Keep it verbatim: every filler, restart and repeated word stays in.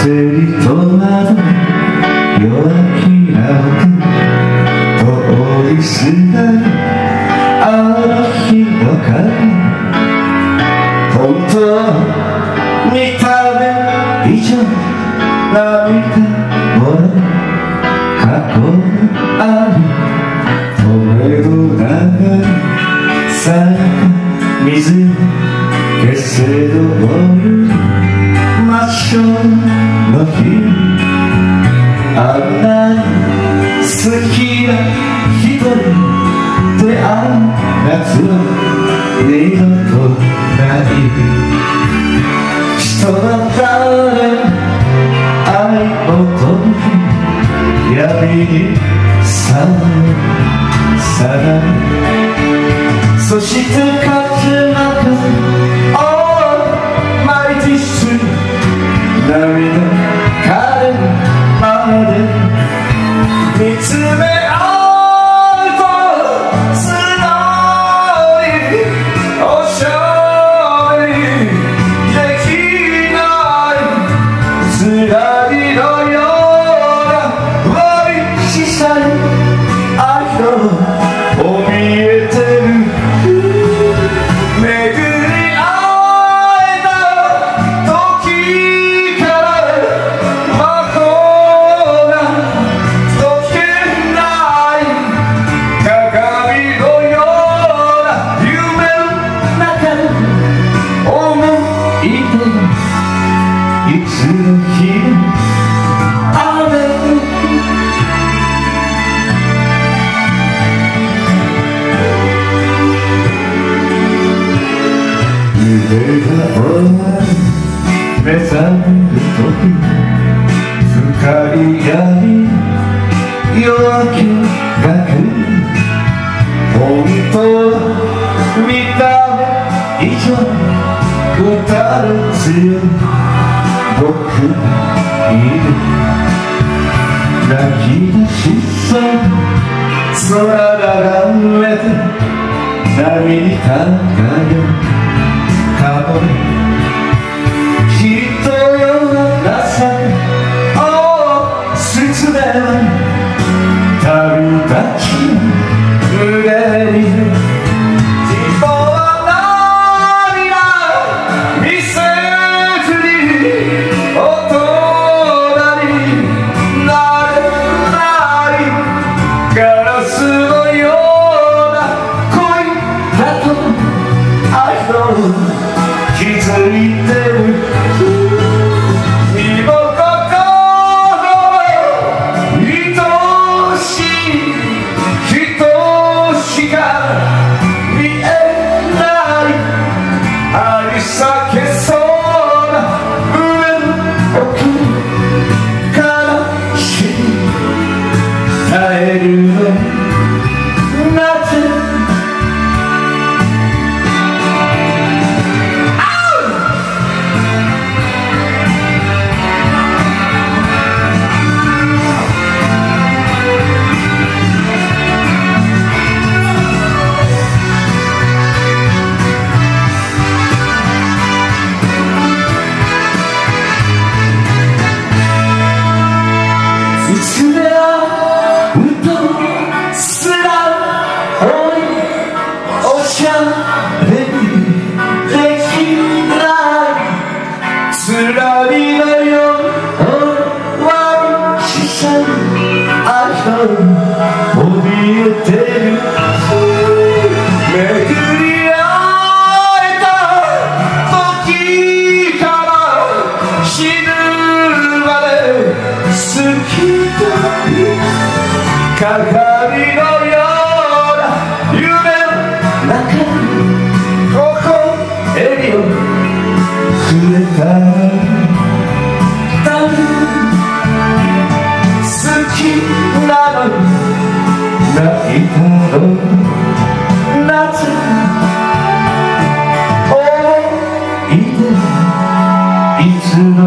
焦りとまど弱気な手通りすがるあの日の影本当見た目以上涙もらう過去がある止めど流れさやか水消せどもる真正の日あんなに好きな人に出会う夏は二度とない人の誰愛求め闇にさまよそして風中マイティッシュ涙枯れるまで見つめ合うと素直におしゃべりできないつらりのような悪い小さい愛の怯えてるいつの日も雨夢が終わり目覚める時深い闇夜明けが来る本当は見た目以上打たれ強い僕がいる泣き出しそう空眺めて波に輝く顔できっと夜がさおおすつめは旅立ち胸に気づいてる身も心も愛しい人しか見えない張り裂けそうな胸の奥悲しみ耐えるのなぜつらりのようわ小さい愛を怯えてる巡り会えた時から死ぬまで好きという鏡のような夢の中に微笑みをくれた好きなの泣いたのなぜ思い出いつの